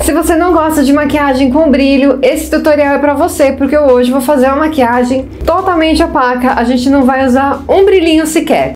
Se você não gosta de maquiagem com brilho, esse tutorial é pra você, porque eu hoje vou fazer uma maquiagem totalmente opaca, a gente não vai usar um brilhinho sequer.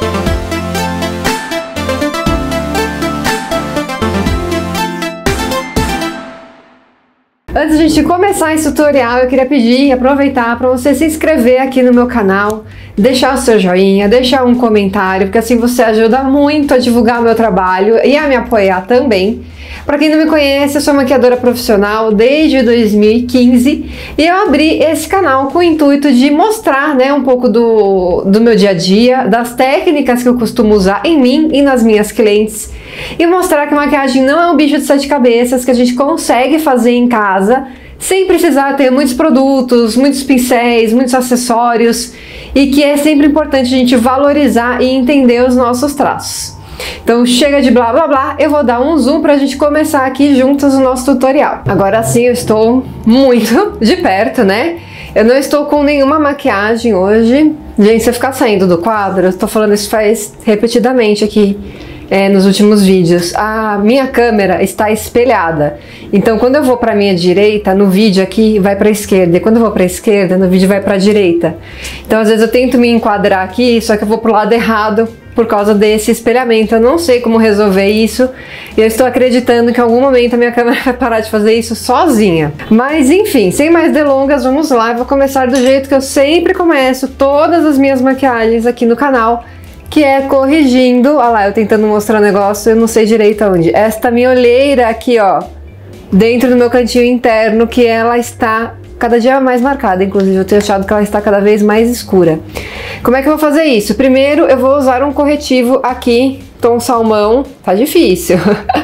Antes de a gente começar esse tutorial, eu queria pedir e aproveitar para você se inscrever aqui no meu canal, deixar o seu joinha, deixar um comentário, porque assim você ajuda muito a divulgar o meu trabalho e a me apoiar também. Para quem não me conhece, eu sou maquiadora profissional desde 2015 e eu abri esse canal com o intuito de mostrar, né, um pouco do meu dia a dia, das técnicas que eu costumo usar em mim e nas minhas clientes e mostrar que maquiagem não é um bicho de sete cabeças, que a gente consegue fazer em casa sem precisar ter muitos produtos, muitos pincéis, muitos acessórios e que é sempre importante a gente valorizar e entender os nossos traços. Então chega de blá blá blá, eu vou dar um zoom pra gente começar aqui juntos o nosso tutorial. Agora sim eu estou muito de perto, né? Eu não estou com nenhuma maquiagem hoje. Gente, se eu ficar saindo do quadro, eu tô falando isso faz repetidamente aqui nos últimos vídeos. A minha câmera está espelhada. Então quando eu vou pra minha direita, no vídeo aqui vai pra esquerda. E quando eu vou pra esquerda, no vídeo vai pra direita. Então às vezes eu tento me enquadrar aqui, só que eu vou pro lado errado por causa desse espelhamento. Eu não sei como resolver isso e eu estou acreditando que em algum momento a minha câmera vai parar de fazer isso sozinha. Mas enfim, sem mais delongas, vamos lá. Eu vou começar do jeito que eu sempre começo todas as minhas maquiagens aqui no canal, que é corrigindo. Olha lá, eu tentando mostrar um negócio, eu não sei direito aonde. Esta minha olheira aqui, ó, dentro do meu cantinho interno, que ela está cada dia mais marcada, inclusive eu tenho achado que ela está cada vez mais escura. Como é que eu vou fazer isso? Primeiro eu vou usar um corretivo aqui, tom salmão, tá difícil.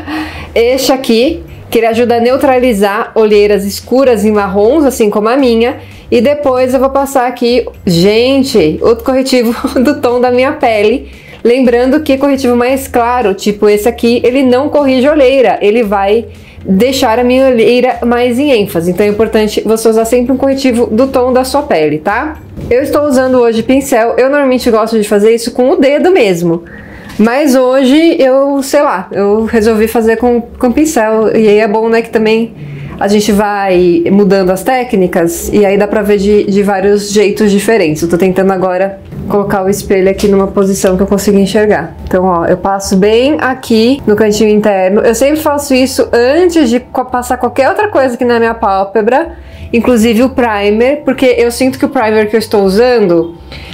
Este aqui, que ele ajuda a neutralizar olheiras escuras e marrons, assim como a minha. E depois eu vou passar aqui, gente, outro corretivo do tom da minha pele. Lembrando que corretivo mais claro, tipo esse aqui, ele não corrige olheira, ele vai deixar a minha olheira mais em ênfase. Então é importante você usar sempre um corretivo do tom da sua pele, tá? Eu estou usando hoje pincel, eu normalmente gosto de fazer isso com o dedo mesmo. Mas hoje eu, sei lá, eu resolvi fazer com pincel. E aí é bom, né, que também a gente vai mudando as técnicas e aí dá pra ver de vários jeitos diferentes. Eu tô tentando agora colocar o espelho aqui numa posição que eu consiga enxergar. Então, ó, eu passo bem aqui no cantinho interno. Eu sempre faço isso antes de passar qualquer outra coisa aqui na minha pálpebra, inclusive o primer, porque eu sinto que o primer que eu estou usando,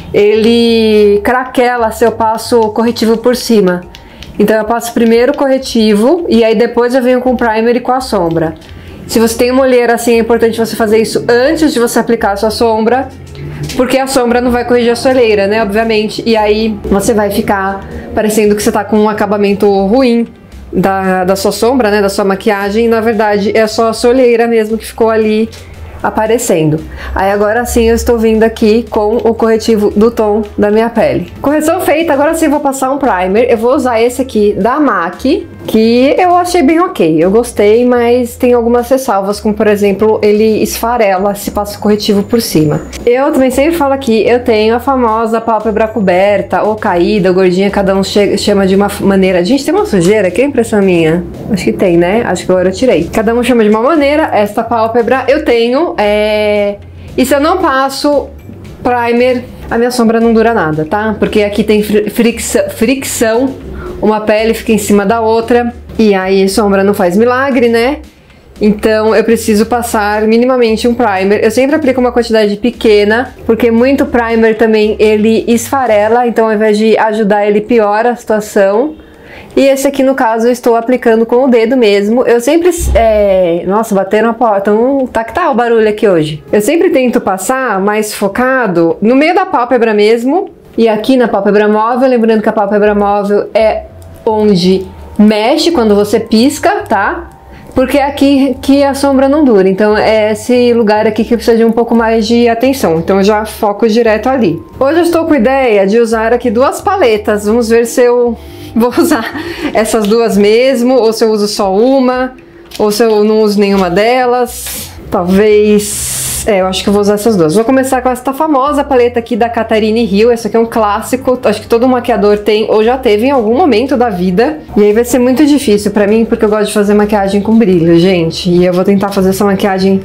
ele craquela se eu passo o corretivo por cima. Então eu passo primeiro o corretivo e aí depois eu venho com o primer e com a sombra. Se você tem uma olheira assim, é importante você fazer isso antes de você aplicar a sua sombra, porque a sombra não vai corrigir a sua olheira, né, obviamente, e aí você vai ficar parecendo que você tá com um acabamento ruim da sua sombra, né, da sua maquiagem, e na verdade é só a sua olheira mesmo que ficou ali aparecendo. Aí agora sim eu estou vindo aqui com o corretivo do tom da minha pele. Correção feita, agora sim eu vou passar um primer. Eu vou usar esse aqui da MAC, que eu achei bem ok. Eu gostei, mas tem algumas ressalvas, como por exemplo, ele esfarela se passa o corretivo por cima. Eu também sempre falo aqui, eu tenho a famosa pálpebra coberta, ou caída, ou gordinha, cada um chama de uma maneira. Gente, tem uma sujeira aqui, é impressão minha? Acho que tem, né? Acho que agora eu tirei. Cada um chama de uma maneira. Esta pálpebra eu tenho, e se eu não passo primer, a minha sombra não dura nada, tá? Porque aqui tem fricção, uma pele fica em cima da outra, e aí sombra não faz milagre, né? Então eu preciso passar minimamente um primer. Eu sempre aplico uma quantidade pequena, porque muito primer também ele esfarela, então ao invés de ajudar ele piora a situação. E esse aqui, no caso, eu estou aplicando com o dedo mesmo. Eu sempre... Nossa, bateram a porta. Tá que tá o barulho aqui hoje. Eu sempre tento passar mais focado no meio da pálpebra mesmo. E aqui na pálpebra móvel, lembrando que a pálpebra móvel é onde mexe quando você pisca, tá? Porque é aqui que a sombra não dura. Então é esse lugar aqui que precisa de um pouco mais de atenção. Então eu já foco direto ali. Hoje eu estou com a ideia de usar aqui duas paletas. Vamos ver se eu vou usar essas duas mesmo, ou se eu uso só uma, ou se eu não uso nenhuma delas. Talvez eu acho que eu vou usar essas duas. Vou começar com essa famosa paleta aqui da Catherine Hill. Essa aqui é um clássico, acho que todo maquiador tem ou já teve em algum momento da vida. E aí vai ser muito difícil pra mim, porque eu gosto de fazer maquiagem com brilho, gente. E eu vou tentar fazer essa maquiagem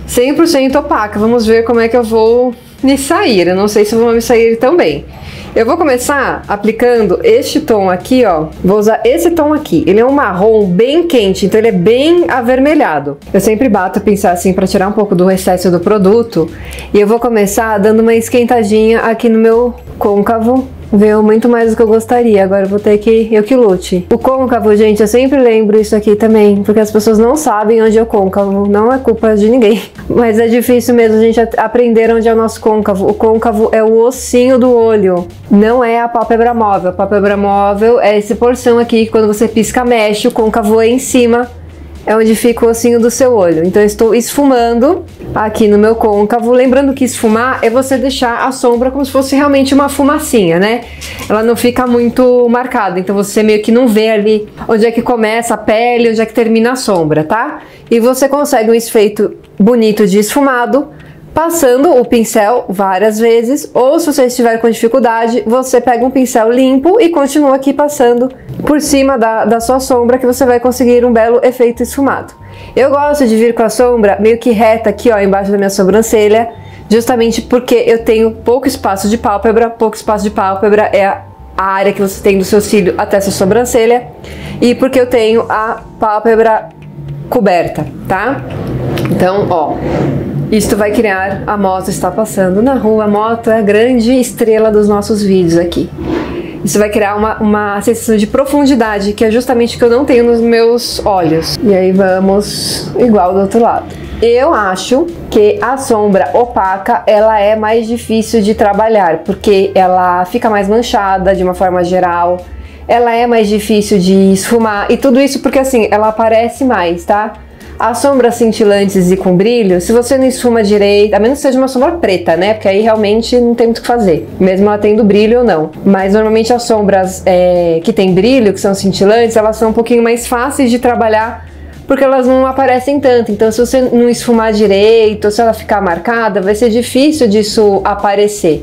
100% opaca. Vamos ver como é que eu vou me sair. Eu não sei se eu vou me sair tão bem. Eu vou começar aplicando este tom aqui, ó. Vou usar esse tom aqui. Ele é um marrom bem quente, então ele é bem avermelhado. Eu sempre bato o pincel assim pra tirar um pouco do excesso do produto. E eu vou começar dando uma esquentadinha aqui no meu côncavo. Veio muito mais do que eu gostaria, agora eu vou ter que... eu que lute. O côncavo, gente, eu sempre lembro isso aqui também, porque as pessoas não sabem onde é o côncavo, não é culpa de ninguém. Mas é difícil mesmo a gente aprender onde é o nosso côncavo. O côncavo é o ossinho do olho, não é a pálpebra móvel. A pálpebra móvel é essa porção aqui que quando você pisca mexe, o côncavo é em cima. É onde fica o ossinho do seu olho. Então eu estou esfumando aqui no meu côncavo. Lembrando que esfumar é você deixar a sombra como se fosse realmente uma fumacinha, né? Ela não fica muito marcada, então você meio que não vê ali onde é que começa a pele, onde é que termina a sombra, tá? E você consegue um efeito bonito de esfumado passando o pincel várias vezes, ou se você estiver com dificuldade, você pega um pincel limpo e continua aqui passando por cima da sua sombra, que você vai conseguir um belo efeito esfumado. Eu gosto de vir com a sombra meio que reta aqui, ó, embaixo da minha sobrancelha, justamente porque eu tenho pouco espaço de pálpebra. Pouco espaço de pálpebra é a área que você tem do seu cílio até a sua sobrancelha, e porque eu tenho a pálpebra coberta, tá? Então, ó, isto vai criar... a moto está passando na rua, a moto é a grande estrela dos nossos vídeos aqui. Isso vai criar uma sensação de profundidade, que é justamente o que eu não tenho nos meus olhos. E aí vamos igual do outro lado. Eu acho que a sombra opaca, ela é mais difícil de trabalhar, porque ela fica mais manchada de uma forma geral, ela é mais difícil de esfumar, e tudo isso porque assim, ela aparece mais, tá? As sombras cintilantes e com brilho, se você não esfuma direito, a menos que seja uma sombra preta, né? Porque aí realmente não tem muito o que fazer, mesmo ela tendo brilho ou não. Mas normalmente as sombras que tem brilho, que são cintilantes, elas são um pouquinho mais fáceis de trabalhar, porque elas não aparecem tanto. Então se você não esfumar direito, ou se ela ficar marcada, vai ser difícil disso aparecer.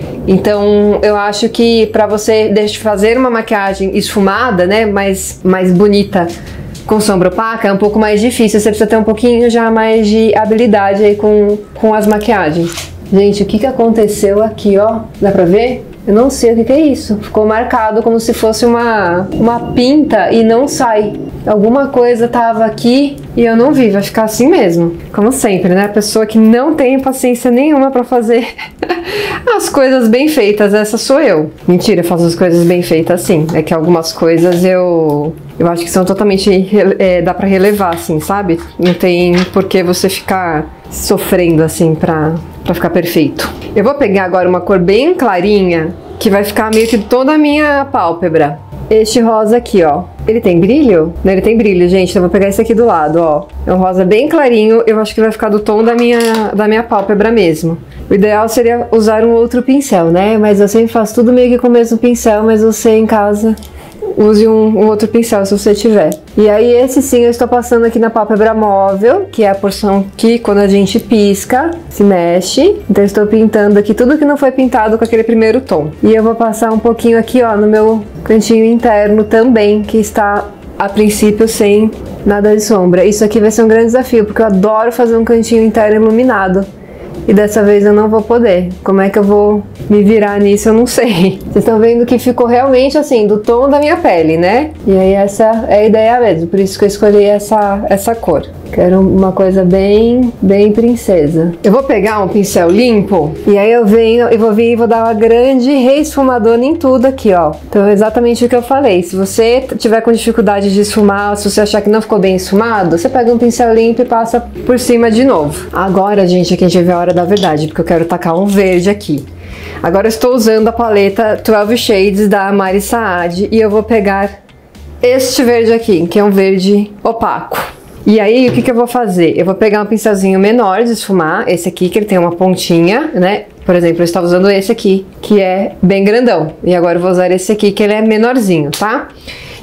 Então eu acho que para você fazer uma maquiagem esfumada, né, mais bonita, com sombra opaca, é um pouco mais difícil. Você precisa ter um pouquinho já mais de habilidade aí com as maquiagens. Gente, o que aconteceu aqui, ó? Dá pra ver? Eu não sei o que é isso. Ficou marcado como se fosse uma pinta e não sai. Alguma coisa tava aqui e eu não vi. Vai ficar assim mesmo. Como sempre, né? A pessoa que não tem paciência nenhuma pra fazer as coisas bem feitas. Essa sou eu. Mentira, eu faço as coisas bem feitas sim. É que algumas coisas eu acho que são totalmente... dá pra relevar, assim, sabe? Não tem por que você ficar sofrendo, assim, pra ficar perfeito. Eu vou pegar agora uma cor bem clarinha, que vai ficar meio que toda a minha pálpebra. Este rosa aqui, ó. Ele tem brilho? Não, ele tem brilho, gente. Então eu vou pegar esse aqui do lado, ó. É um rosa bem clarinho. Eu acho que vai ficar do tom da minha pálpebra mesmo. O ideal seria usar um outro pincel, né? Mas eu sempre faço tudo meio que com o mesmo pincel, mas você em casa... use um outro pincel se você tiver. E aí esse sim eu estou passando aqui na pálpebra móvel, que é a porção que quando a gente pisca, se mexe. Então eu estou pintando aqui tudo que não foi pintado com aquele primeiro tom. E eu vou passar um pouquinho aqui, ó, no meu cantinho interno também, que está a princípio sem nada de sombra. Isso aqui vai ser um grande desafio, porque eu adoro fazer um cantinho interno iluminado. E dessa vez eu não vou poder. Como é que eu vou me virar nisso? Eu não sei. Vocês estão vendo que ficou realmente assim, do tom da minha pele, né? E aí essa é a ideia mesmo. Por isso que eu escolhi essa cor. Quero uma coisa bem princesa. Eu vou pegar um pincel limpo e aí eu venho e vou vir e vou dar uma grande reesfumadona em tudo aqui, ó. Então é exatamente o que eu falei. Se você tiver com dificuldade de esfumar, se você achar que não ficou bem esfumado, você pega um pincel limpo e passa por cima de novo. Agora, gente, aqui a gente vê a hora da verdade, porque eu quero tacar um verde aqui. Agora eu estou usando a paleta 12 Shades da Mari Saad e eu vou pegar este verde aqui, que é um verde opaco. E aí, o que eu vou fazer? Eu vou pegar um pincelzinho menor de esfumar, esse aqui, que ele tem uma pontinha, né? Por exemplo, eu estava usando esse aqui, que é bem grandão. E agora eu vou usar esse aqui, que ele é menorzinho, tá?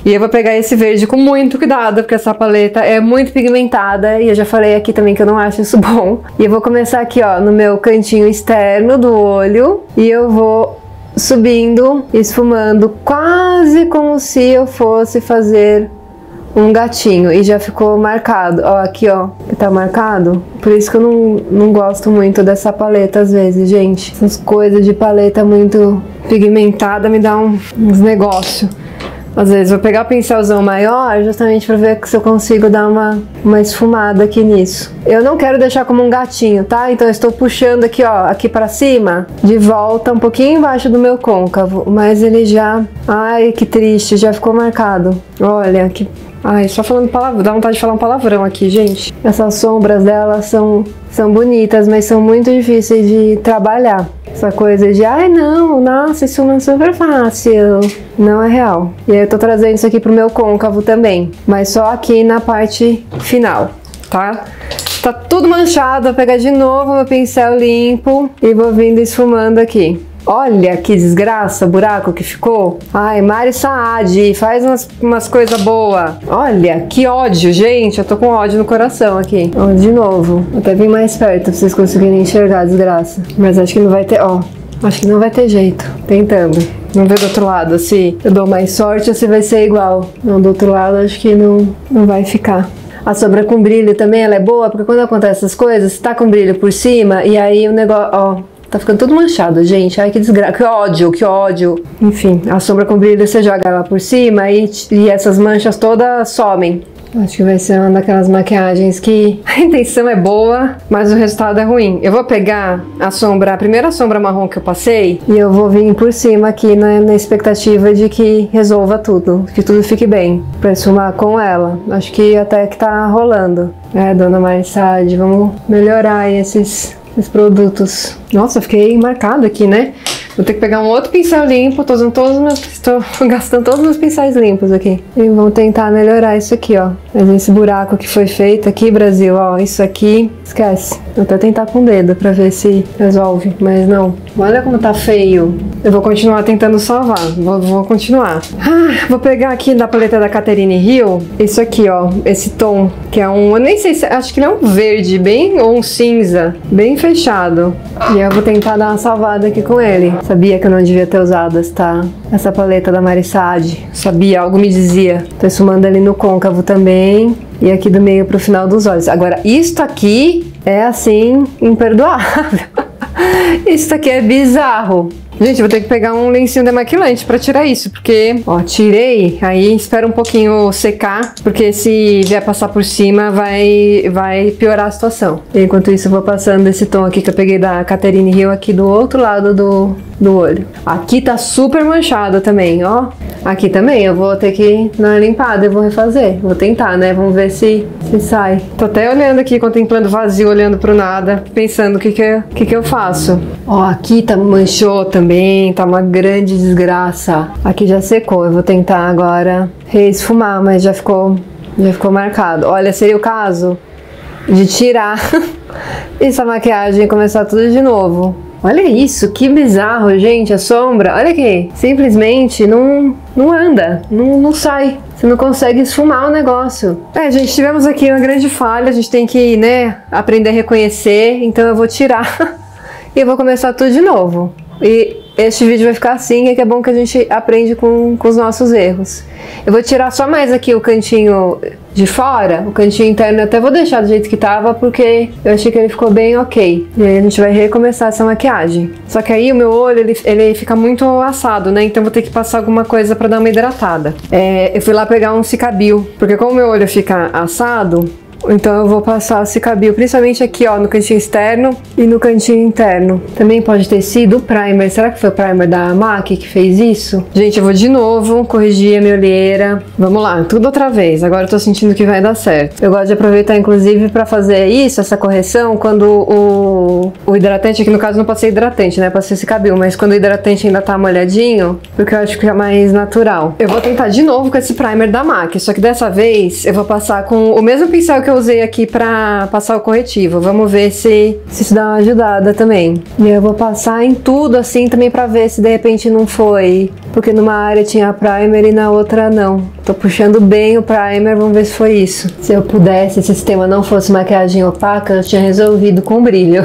E eu vou pegar esse verde com muito cuidado, porque essa paleta é muito pigmentada e eu já falei aqui também que eu não acho isso bom. E eu vou começar aqui, ó, no meu cantinho externo do olho e eu vou subindo, esfumando, quase como se eu fosse fazer um gatinho. E já ficou marcado, ó, aqui ó, tá marcado. Por isso que eu não gosto muito dessa paleta às vezes, gente. Essas coisas de paleta muito pigmentada me dá uns negócios. Às vezes vou pegar o pincelzão maior justamente para ver se eu consigo dar uma esfumada aqui nisso. Eu não quero deixar como um gatinho, tá? Então eu estou puxando aqui, ó, aqui para cima, de volta um pouquinho embaixo do meu côncavo, mas ele já... Ai, que triste, já ficou marcado. Olha, que... Ai, só falando palavrão, dá vontade de falar um palavrão aqui, gente. Essas sombras dela são bonitas, mas são muito difíceis de trabalhar. Essa coisa de, ai não, nossa, isso é super fácil. Não é real. E aí eu tô trazendo isso aqui pro meu côncavo também, mas só aqui na parte final, tá? Tá tudo manchado, vou pegar de novo meu pincel limpo e vou vindo esfumando aqui. Olha que desgraça, buraco que ficou. Ai, Mari Saad, faz umas coisas boas. Olha, que ódio, gente. Eu tô com ódio no coração aqui. Ó, de novo. Vou até vir mais perto pra vocês conseguirem enxergar a desgraça. Mas acho que não vai ter, ó. Acho que não vai ter jeito. Tentando. Vamos ver do outro lado se eu dou mais sorte ou se vai ser igual. Não, do outro lado acho que não vai ficar. A sombra com brilho também, ela é boa, porque quando acontece essas coisas, tá com brilho por cima e aí o negócio, ó... Tá ficando tudo manchado, gente. Ai, que desgraça. Que ódio, que ódio. Enfim, a sombra com brilho você joga ela por cima e essas manchas todas somem. Acho que vai ser uma daquelas maquiagens que a intenção é boa, mas o resultado é ruim. Eu vou pegar a primeira sombra marrom que eu passei e eu vou vir por cima aqui na expectativa de que resolva tudo, que tudo fique bem, pra esfumar com ela. Acho que até que tá rolando. É, dona Mari Saad, vamos melhorar aí esses produtos. Nossa, fiquei marcado aqui, né? Vou ter que pegar um outro pincel limpo. Tô gastando todos os meus pincéis limpos aqui. E vamos tentar melhorar isso aqui, ó. Mas esse buraco que foi feito aqui, Brasil, ó. Isso aqui, esquece. Vou até tentar com o dedo pra ver se resolve. Mas não. Olha como tá feio. Eu vou continuar tentando salvar. Vou continuar. Vou pegar aqui da paleta da Catherine Hill. Isso aqui, ó. Esse tom, que é um... Eu nem sei se... Acho que ele é um verde, bem... Ou um cinza. Bem fechado. E eu vou tentar dar uma salvada aqui com ele. Sabia que eu não devia ter usado essa paleta da Mari Saad. Sabia, algo me dizia. Tô esfumando ali no côncavo também. E aqui do meio pro final dos olhos. Agora, isto aqui é assim, imperdoável. Isso aqui é bizarro. Gente, eu vou ter que pegar um lencinho demaquilante pra tirar isso, porque, ó, tirei, aí espera um pouquinho secar, porque se vier passar por cima vai piorar a situação. E enquanto isso eu vou passando esse tom aqui que eu peguei da Catherine Hill aqui do outro lado do olho. Aqui tá super manchado também, ó. Aqui também eu vou ter que dar uma limpada, eu vou refazer. Vou tentar, né? Vamos ver se sai. Tô até olhando aqui, contemplando o vazio, olhando pro nada, pensando o que eu faço. Ó, aqui manchou também, tá uma grande desgraça. Aqui já secou, eu vou tentar agora reesfumar, mas já ficou marcado. Olha, seria o caso de tirar essa maquiagem e começar tudo de novo. Olha isso, que bizarro, gente, a sombra, olha aqui, simplesmente não anda, não sai, você não consegue esfumar o negócio. É, gente, tivemos aqui uma grande falha, a gente tem que, né, aprender a reconhecer, então eu vou tirar e eu vou começar tudo de novo. E este vídeo vai ficar assim, é que é bom que a gente aprende com os nossos erros. Eu vou tirar só mais aqui o cantinho de fora, o cantinho interno eu até vou deixar do jeito que tava, porque eu achei que ele ficou bem ok. E aí a gente vai recomeçar essa maquiagem. Só que aí o meu olho, ele fica muito assado, né? Então eu vou ter que passar alguma coisa pra dar uma hidratada. Eu fui lá pegar um Cicabil, porque como o meu olho fica assado, então eu vou passar o Cicabil, principalmente aqui, ó, no cantinho externo e no cantinho interno. Também pode ter sido o primer. Será que foi o primer da MAC que fez isso? Gente, eu vou de novo corrigir a minha olheira. Vamos lá, tudo outra vez. Agora eu tô sentindo que vai dar certo. Eu gosto de aproveitar, inclusive, pra fazer isso, essa correção, quando o hidratante, aqui no caso não pode ser hidratante, né? Pode ser Cicabil, mas quando o hidratante ainda tá molhadinho, porque eu acho que é mais natural. Eu vou tentar de novo com esse primer da MAC, só que dessa vez eu vou passar com o mesmo pincel que eu usei aqui pra passar o corretivo. Vamos ver se isso dá uma ajudada também. E eu vou passar em tudo assim também pra ver se de repente não foi. Porque numa área tinha primer e na outra não. Tô puxando bem o primer, vamos ver se foi isso. Se eu pudesse, se esse sistema não fosse maquiagem opaca, eu tinha resolvido com brilho.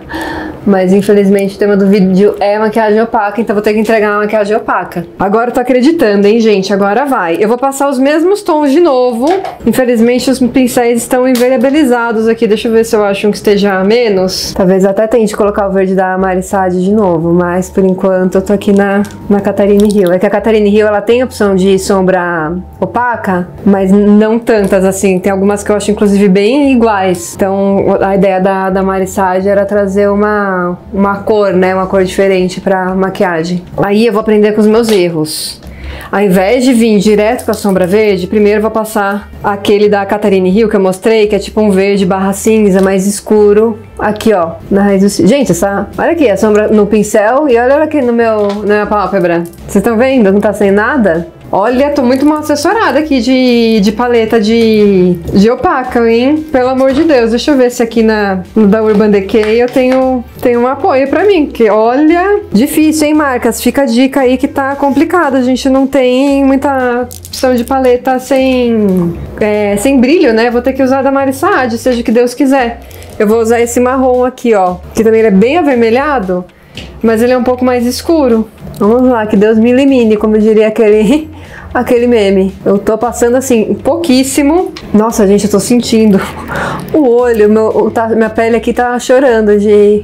Mas infelizmente o tema do vídeo é maquiagem opaca, então vou ter que entregar uma maquiagem opaca. Agora eu tô acreditando, hein, gente? Agora vai. Eu vou passar os mesmos tons de novo. Infelizmente os pincéis estão envelhabilizados aqui. Deixa eu ver se eu acho um que esteja menos. Talvez eu até tente colocar o verde da Marissade de novo, mas por enquanto eu tô aqui na Catarine Hill. É que a Catarine Hill, ela tem a opção de sombra opaca, mas não tantas assim. Tem algumas que eu acho inclusive bem iguais. Então a ideia da Marissade era trazer uma cor, né? Uma cor diferente pra maquiagem. Aí eu vou aprender com os meus erros. Ao invés de vir direto com a sombra verde, primeiro eu vou passar aquele da Catarine Hill que eu mostrei, que é tipo um verde barra cinza, mais escuro. Aqui, ó, na raiz do... Gente, olha aqui, a sombra no pincel e olha aqui na minha pálpebra. Vocês estão vendo? Não tá sem nada? Olha, tô muito mal assessorada aqui de paleta de opaca, hein? Pelo amor de Deus, deixa eu ver se aqui no da Urban Decay eu tenho um apoio pra mim, que olha, difícil, hein, marcas? Fica a dica aí que tá complicado, a gente não tem muita opção de paleta sem brilho, né? Vou ter que usar da Marissade, seja o que Deus quiser. Eu vou usar esse marrom aqui, ó, que também ele é bem avermelhado, mas ele é um pouco mais escuro. Vamos lá, que Deus me elimine, como diria aquele meme. Eu tô passando assim, pouquíssimo. Nossa, gente, eu tô sentindo o olho, minha pele aqui tá chorando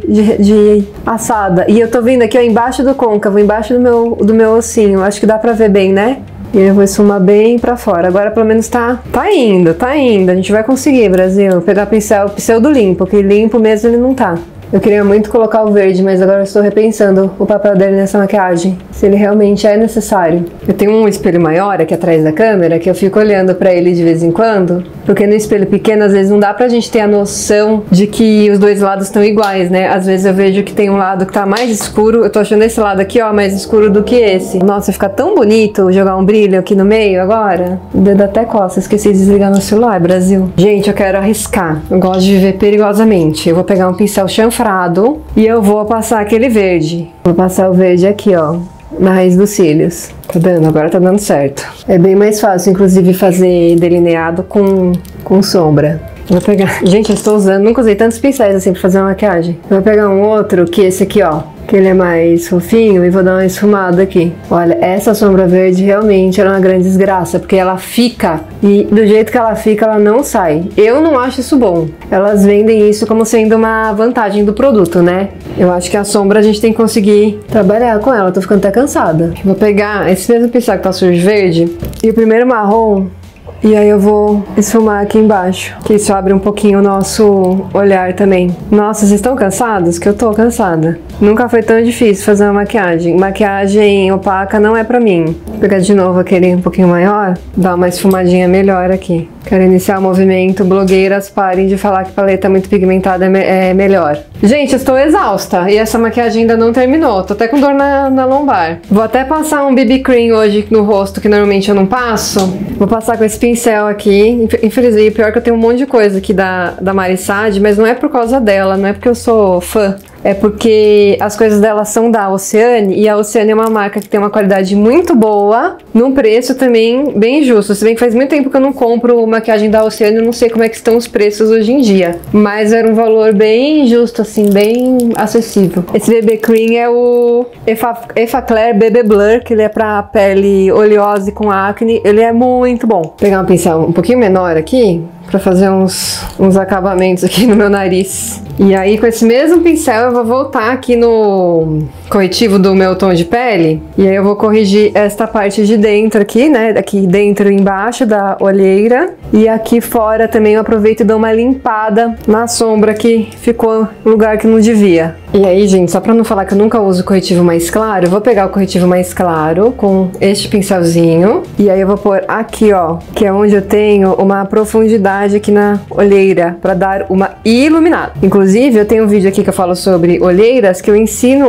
de assada. E eu tô vendo aqui, ó, embaixo do côncavo, embaixo do meu ossinho. Acho que dá pra ver bem, né? E eu vou esfumar bem pra fora. Agora pelo menos tá indo. A gente vai conseguir, Brasil. Vou pegar pincel do limpo, que limpo mesmo ele não tá. Eu queria muito colocar o verde, mas agora eu estou repensando o papel dele nessa maquiagem, se ele realmente é necessário. Eu tenho um espelho maior aqui atrás da câmera, que eu fico olhando pra ele de vez em quando, porque no espelho pequeno, às vezes não dá pra gente ter a noção de que os dois lados estão iguais, né? Às vezes eu vejo que tem um lado que tá mais escuro, eu tô achando esse lado aqui, ó, mais escuro do que esse. Nossa, fica tão bonito jogar um brilho aqui no meio agora. O dedo até coça, esqueci de desligar meu celular, Brasil. Gente, eu quero arriscar, eu gosto de viver perigosamente. Eu vou pegar um pincel chanfrado e eu vou passar aquele verde. Vou passar o verde aqui, ó, na raiz dos cílios. Tá dando? Agora tá dando certo. É bem mais fácil, inclusive, fazer delineado com sombra. Vou pegar... Gente, eu estou usando... Nunca usei tantos pincéis assim pra fazer uma maquiagem. Eu vou pegar um outro, que esse aqui, ó, que ele é mais fofinho, e vou dar uma esfumada aqui. Olha, essa sombra verde realmente é uma grande desgraça, porque ela fica, e do jeito que ela fica, ela não sai. Eu não acho isso bom. Elas vendem isso como sendo uma vantagem do produto, né? Eu acho que a sombra a gente tem que conseguir trabalhar com ela. Tô ficando até cansada. Vou pegar esse mesmo pincel que tá sujo de verde, e o primeiro marrom, e aí eu vou esfumar aqui embaixo, que isso abre um pouquinho o nosso olhar também. Nossa, vocês estão cansados? Que eu tô cansada. Nunca foi tão difícil fazer uma maquiagem. Maquiagem opaca não é pra mim. Vou pegar de novo aquele um pouquinho maior, dar uma esfumadinha melhor aqui. Quero iniciar o movimento. Blogueiras, parem de falar que paleta muito pigmentada é melhor. Gente, eu estou exausta e essa maquiagem ainda não terminou. Tô até com dor na lombar. Vou até passar um BB Cream hoje no rosto, que normalmente eu não passo. Vou passar com esse pincel aqui. Infelizmente, pior que eu tenho um monte de coisa aqui da Marissade, mas não é por causa dela, não é porque eu sou fã. É porque as coisas dela são da Oceane, e a Oceane é uma marca que tem uma qualidade muito boa, num preço também bem justo. Se bem que faz muito tempo que eu não compro maquiagem da Oceane, eu não sei como é que estão os preços hoje em dia. Mas era um valor bem justo, assim, bem acessível. Esse BB Cream é o Effaclar BB Blur, que ele é pra pele oleosa e com acne. Ele é muito bom. Vou pegar um pincel um pouquinho menor aqui, pra fazer uns acabamentos aqui no meu nariz. E aí, com esse mesmo pincel, eu vou voltar aqui no corretivo do meu tom de pele. E aí eu vou corrigir esta parte de dentro aqui, né? Aqui dentro e embaixo da olheira. E aqui fora também eu aproveito e dou uma limpada na sombra que ficou no lugar que não devia. E aí, gente, só pra não falar que eu nunca uso corretivo mais claro, eu vou pegar o corretivo mais claro com este pincelzinho. E aí eu vou pôr aqui, ó, que é onde eu tenho uma profundidade aqui na olheira, pra dar uma iluminada. Inclusive, eu tenho um vídeo aqui que eu falo sobre olheiras, que eu ensino a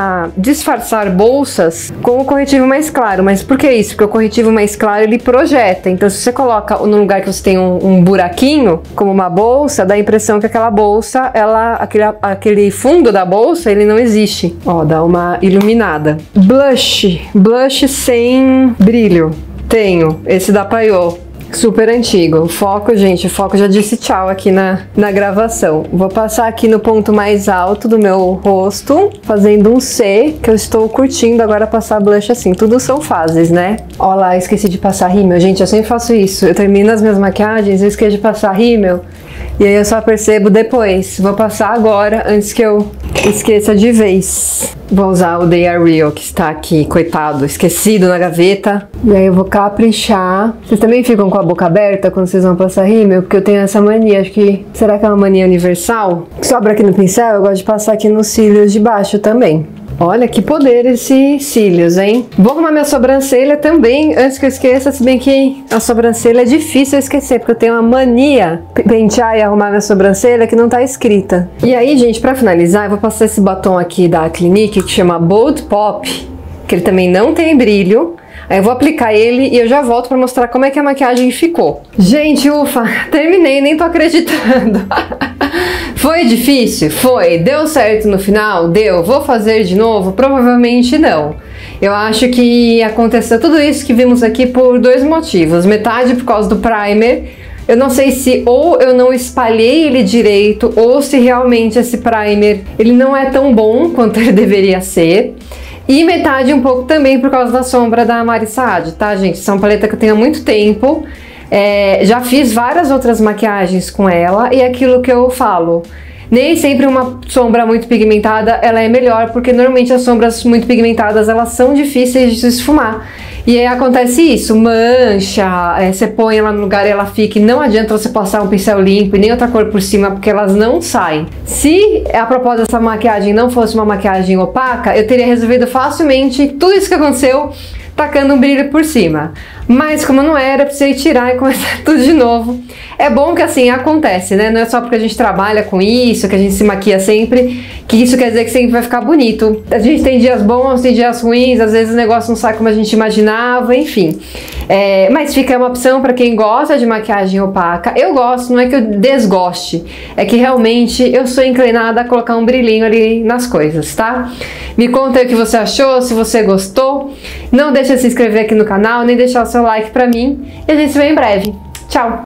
para disfarçar bolsas com o corretivo mais claro. Mas por que isso? Porque o corretivo mais claro ele projeta. Então se você coloca no lugar que você tem um buraquinho, como uma bolsa, dá a impressão que aquela bolsa, aquele fundo da bolsa, ele não existe. Ó, dá uma iluminada. Blush sem brilho. Tenho, esse da Paiô. Super antigo. O foco, gente, o foco já disse tchau aqui na gravação. Vou passar aqui no ponto mais alto do meu rosto, fazendo um C, que eu estou curtindo agora passar blush assim. Tudo são fases, né? Ó lá, esqueci de passar rímel. Gente, eu sempre faço isso. Eu termino as minhas maquiagens, eu esqueço de passar rímel. E aí eu só percebo depois. Vou passar agora, antes que eu esqueça de vez. Vou usar o They Are Real, que está aqui, coitado, esquecido na gaveta. E aí eu vou caprichar. Vocês também ficam com a boca aberta quando vocês vão passar rímel? Porque eu tenho essa mania, acho que... Será que é uma mania universal? Sobra aqui no pincel, eu gosto de passar aqui nos cílios de baixo também. Olha que poder esses cílios, hein? Vou arrumar minha sobrancelha também, antes que eu esqueça, se bem que a sobrancelha é difícil eu esquecer, porque eu tenho uma mania pentear e arrumar minha sobrancelha que não tá escrita. E aí, gente, pra finalizar, eu vou passar esse batom aqui da Clinique, que chama Bold Pop, que ele também não tem brilho. Aí eu vou aplicar ele e eu já volto pra mostrar como é que a maquiagem ficou. Gente, ufa, terminei, nem tô acreditando. Foi difícil? Foi. Deu certo no final? Deu. Vou fazer de novo? Provavelmente não. Eu acho que aconteceu tudo isso que vimos aqui por dois motivos. Metade por causa do primer. Eu não sei se ou eu não espalhei ele direito ou se realmente esse primer ele não é tão bom quanto ele deveria ser. E metade um pouco também por causa da sombra da Mari Saad, tá, gente? Essa é uma paleta que eu tenho há muito tempo. Já fiz várias outras maquiagens com ela e é aquilo que eu falo. Nem sempre uma sombra muito pigmentada ela é melhor, porque normalmente as sombras muito pigmentadas elas são difíceis de se esfumar. E aí acontece isso, mancha, você põe ela no lugar e ela fica, e não adianta você passar um pincel limpo e nem outra cor por cima, porque elas não saem. Se a propósito dessa maquiagem não fosse uma maquiagem opaca, eu teria resolvido facilmente tudo isso que aconteceu tacando um brilho por cima. Mas como não era, precisei tirar e começar tudo de novo. É bom que assim acontece, né? Não é só porque a gente trabalha com isso, que a gente se maquia sempre, que isso quer dizer que sempre vai ficar bonito. A gente tem dias bons, tem dias ruins, às vezes o negócio não sai como a gente imaginava, enfim. Mas fica uma opção para quem gosta de maquiagem opaca. Eu gosto, não é que eu desgoste, é que realmente eu sou inclinada a colocar um brilhinho ali nas coisas, tá? Me conta aí o que você achou, se você gostou. Não deixa de se inscrever aqui no canal, nem deixar o seu like pra mim. E a gente se vê em breve. Tchau!